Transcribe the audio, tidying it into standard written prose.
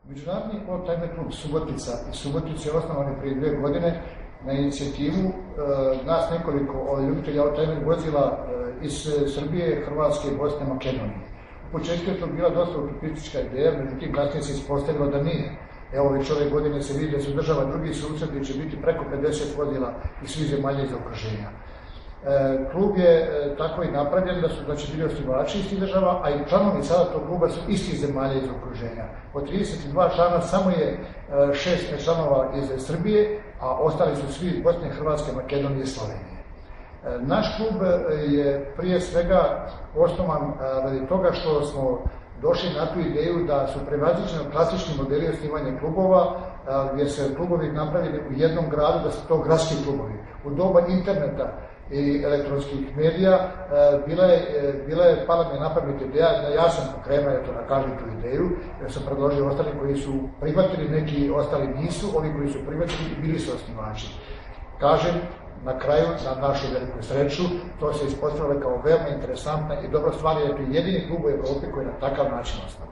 Međunarodni oldtimer klub Subotica i Subotice je osnovan prije 2 godine na inicijativu nas nekoliko ljubitelja oldtimer vozila iz Srbije, Hrvatske i Bosne i Makedonije. U početku je to bila dosta utopistička ideja, međutim kasnije se ispostavilo da nije. Evo već ove godine se vidi da se održava drugi susret gdje će biti preko 50 vozila iz svih zemalja iz okruženja. Klub je tako i napravljen da će biti osnivači iz tih država, a i članovi sada tog kluba su istih zemalja iz okruženja. Od 32 člana samo je 6 članova iz Srbije, a ostali su svi iz Bosne, Hrvatske, Makedonije i Slovenije. Naš klub je prije svega osnovan radi toga što smo došli na tu ideju da su prevaziđeni klasični modeli osnivanja klubova, gdje se klubovi napravili u jednom gradu, da su to gradski klubovi. U doba interneta i elektronskih medija pala mi je na pamet ideja, ja sam pokrenuo da kažem tu ideju, jer sam predložio ostali koji su prihvatili, neki ostali nisu, ovi koji su prihvatili bili su osnivači. Kažem, na kraju, na našu veliku sreću, to se ispostavilo kao veoma interesantna i dobra stvar, jer je to jedini klub u Evropi koji je na takav način osnovan.